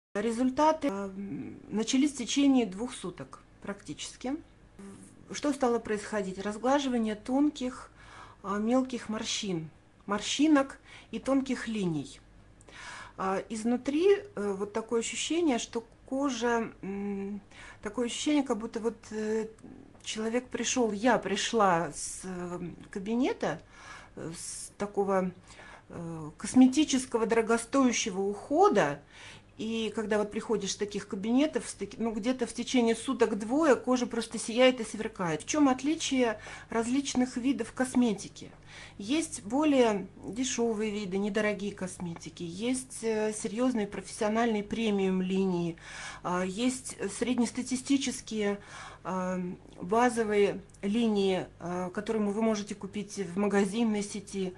Результаты начались в течение 2 суток практически. Что стало происходить? Разглаживание тонких, мелких морщинок и тонких линий. Изнутри вот такое ощущение, что кожа, такое ощущение, как будто вот человек пришел, я пришла с кабинета, с такого косметического дорогостоящего ухода, и когда вот приходишь с таких кабинетов, ну, где-то в течение суток-двое кожа просто сияет и сверкает. В чем отличие различных видов косметики? Есть более дешевые виды, недорогие косметики, есть серьезные профессиональные премиум линии, есть среднестатистические базовые линии, которые вы можете купить в магазинной сети.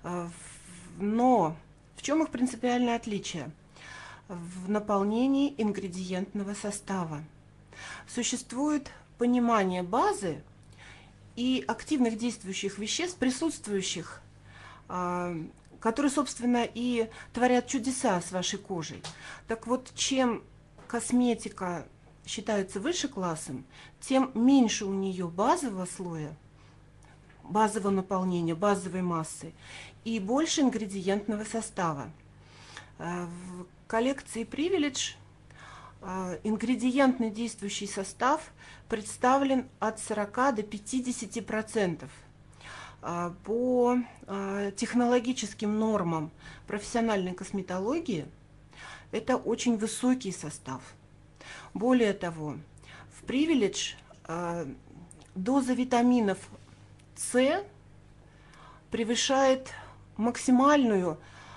Но в чем их принципиальное отличие? В наполнении ингредиентного состава. Существует понимание базы и активных действующих веществ, присутствующих, которые, собственно, и творят чудеса с вашей кожей. Так вот, чем косметика считается выше классом, тем меньше у нее базового слоя, базового наполнения, базовой массы и больше ингредиентного состава. В коллекции Privilege ингредиентный действующий состав представлен от 40 до 50%. По технологическим нормам профессиональной косметологии это очень высокий состав. Более того, в Privilege доза витаминов С превышает максимально,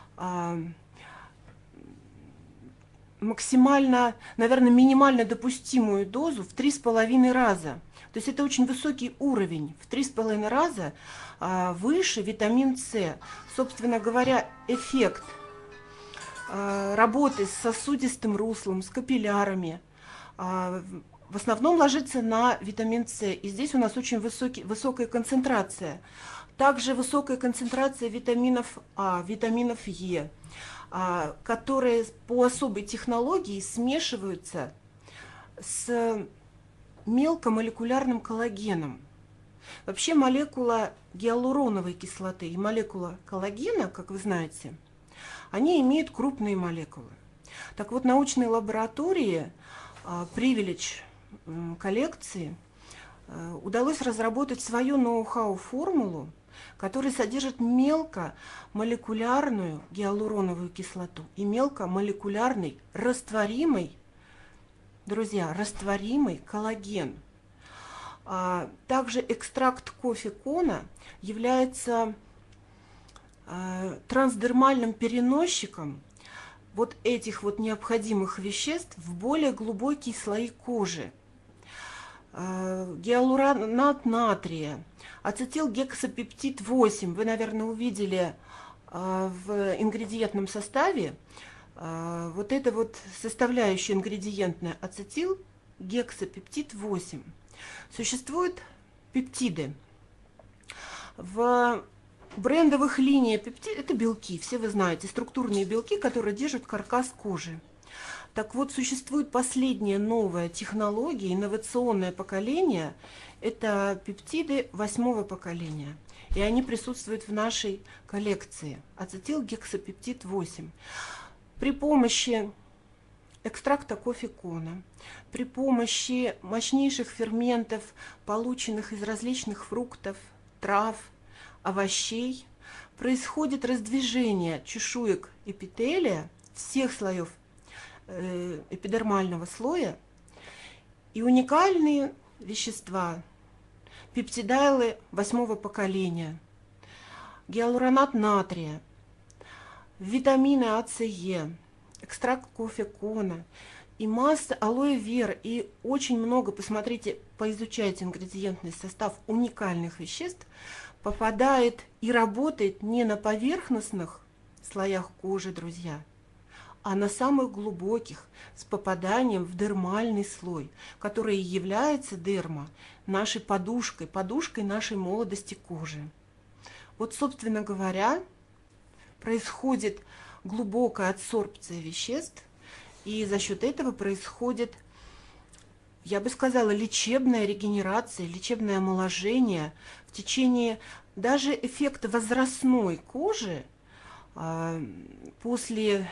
наверное, минимально допустимую дозу в 3,5 раза. То есть это очень высокий уровень, в 3,5 раза выше витамин С. Собственно говоря, эффект работы с сосудистым руслом, с капиллярами в основном ложится на витамин С. И здесь у нас очень высокая концентрация. Также высокая концентрация витаминов А, витаминов Е, которые по особой технологии смешиваются с мелкомолекулярным коллагеном. Вообще молекула гиалуроновой кислоты и молекула коллагена, как вы знаете, они имеют крупные молекулы. Так вот, научные лаборатории Privilege коллекции удалось разработать свою ноу-хау формулу, которая содержит мелкомолекулярную гиалуроновую кислоту и мелкомолекулярный растворимый, друзья, растворимый коллаген. Также экстракт кофе Кона является трансдермальным переносчиком вот этих вот необходимых веществ в более глубокие слои кожи. Гиалуронат натрия, ацетилгексапептид 8, вы, наверное, увидели в ингредиентном составе вот это вот составляющая ингредиентная ацетилгексапептид 8. Существуют пептиды. В брендовых линиях пептид это белки, все вы знаете, структурные белки, которые держат каркас кожи. Так вот, существует последняя новая технология, инновационное поколение. Это пептиды 8-го поколения. И они присутствуют в нашей коллекции. Ацетилгексапептид 8. При помощи экстракта кофе Кона, при помощи мощнейших ферментов, полученных из различных фруктов, трав, овощей, происходит раздвижение чешуек эпителия всех слоев эпидермального слоя, и уникальные вещества, пептидайлы 8-го поколения, гиалуронат натрия, витамины А, С, Е, экстракт кофе Кона и масса алоэ вера и очень много, посмотрите, поизучайте ингредиентный состав уникальных веществ, попадает и работает не на поверхностных слоях кожи, друзья, а на самых глубоких, с попаданием в дермальный слой, который является дерма нашей подушкой, подушкой нашей молодости кожи. Вот, собственно говоря, происходит глубокая адсорбция веществ, И за счет этого происходит, я бы сказала, лечебная регенерация, лечебное омоложение в течение даже эффекта возрастной кожи после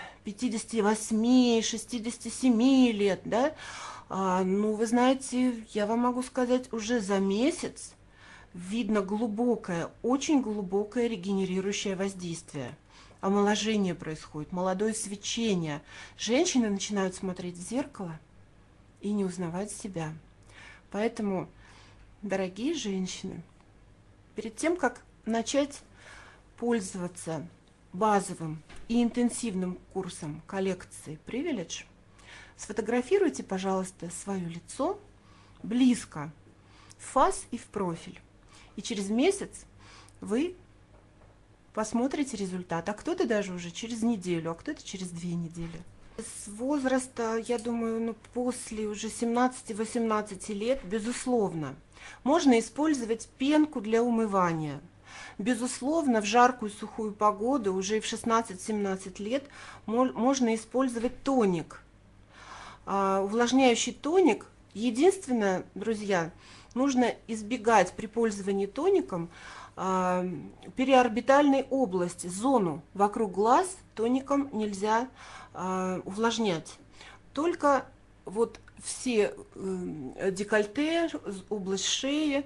58-67 лет, да, ну, вы знаете, я вам могу сказать, уже за месяц видно глубокое, очень глубокое регенерирующее воздействие. Омоложение происходит, молодое свечение. Женщины начинают смотреть в зеркало и не узнавать себя. Поэтому, дорогие женщины, перед тем, как начать пользоваться базовым и интенсивным курсом коллекции Privilege, сфотографируйте, пожалуйста, свое лицо близко, в фас и в профиль. И через месяц вы посмотрите результат, а кто-то даже уже через неделю, а кто-то через 2 недели. С возраста, я думаю, ну, после уже 17-18 лет, безусловно, можно использовать пенку для умывания. Безусловно, в жаркую сухую погоду уже и в 16-17 лет можно использовать тоник. Увлажняющий тоник, единственное, друзья, нужно избегать при пользовании тоником периорбитальной области, зону вокруг глаз тоником нельзя увлажнять. Только вот все декольте, область шеи,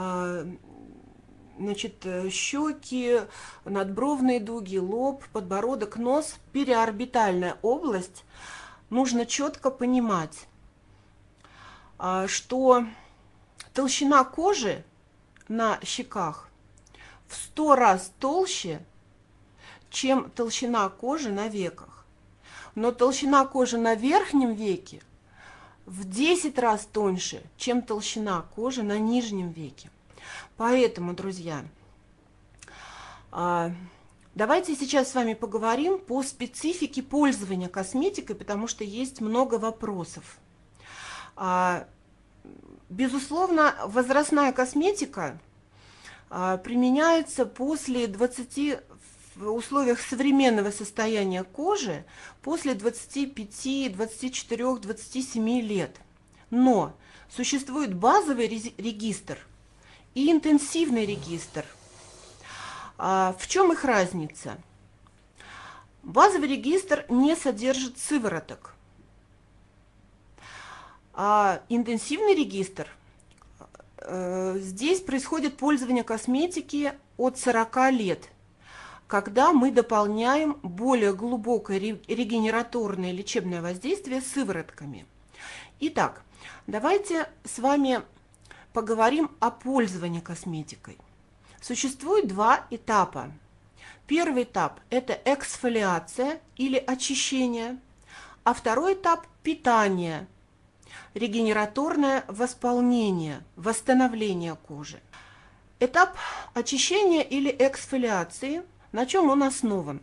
значит, щеки, надбровные дуги, лоб, подбородок, нос, периорбитальная область. Нужно четко понимать, что толщина кожи на щеках в 100 раз толще, чем толщина кожи на веках. Но толщина кожи на верхнем веке в 10 раз тоньше, чем толщина кожи на нижнем веке. Поэтому, друзья, давайте сейчас с вами поговорим по специфике пользования косметикой, потому что есть много вопросов. Безусловно, возрастная косметика применяется после 20, в условиях современного состояния кожи, после 25, 24, 27 лет. Но существует базовый регистр и интенсивный регистр. В чем их разница? Базовый регистр не содержит сывороток, а интенсивный регистр, здесь происходит пользование косметики от 40 лет, когда мы дополняем более глубокое регенераторное лечебное воздействие сыворотками. Итак, давайте с вами поговорим о пользовании косметикой. Существует 2 этапа. Первый этап – это эксфолиация или очищение, а второй этап – питание, регенераторное восполнение, восстановление кожи. Этап очищения или эксфолиации, на чем он основан?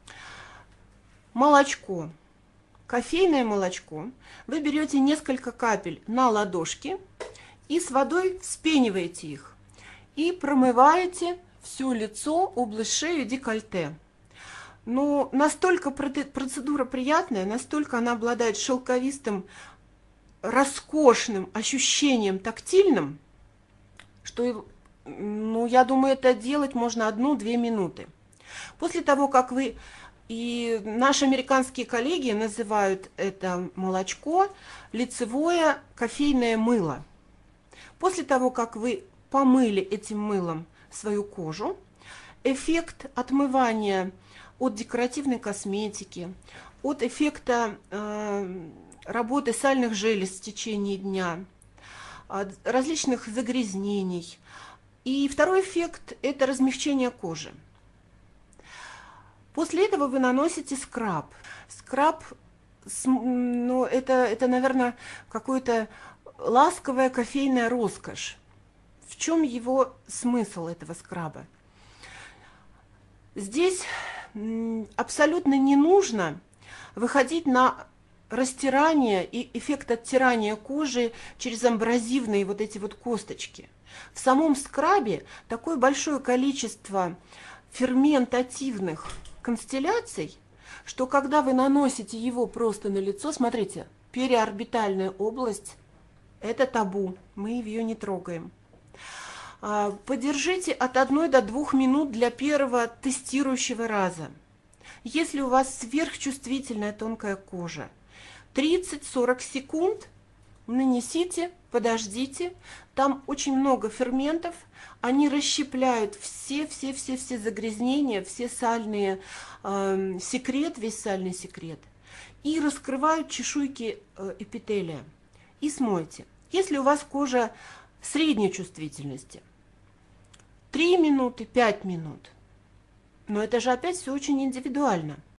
Молочко, кофейное молочко. Вы берете несколько капель на ладошки и с водой вспениваете их. И промываете все лицо, область шеи, декольте. Но настолько процедура приятная, настолько она обладает шелковистым, роскошным ощущением тактильным, что, ну, я думаю, это делать можно 1-2 минуты. После того, как вы, и наши американские коллеги называют это молочко лицевое кофейное мыло. После того, как вы помыли этим мылом свою кожу, эффект отмывания от декоративной косметики, от эффекта работы сальных желез в течение дня, от различных загрязнений. И второй эффект – это размягчение кожи. После этого вы наносите скраб. Скраб, ну, это, наверное, какое-то ласковая кофейная роскошь. В чем его смысл этого скраба? Здесь абсолютно не нужно выходить на растирание и эффект оттирания кожи через абразивные вот эти вот косточки. В самом скрабе такое большое количество ферментативных констелляций, что когда вы наносите его просто на лицо, смотрите, периорбитальная область – это табу, мы ее не трогаем. Подержите от 1 до 2 минут для первого тестирующего раза. Если у вас сверхчувствительная тонкая кожа, 30-40 секунд нанесите, подождите. Там очень много ферментов, они расщепляют все загрязнения, все сальные секрет, весь сальный секрет, и раскрывают чешуйки эпителия. И смойте. Если у вас кожа средней чувствительности, 3 минуты, 5 минут. Но это же опять все очень индивидуально.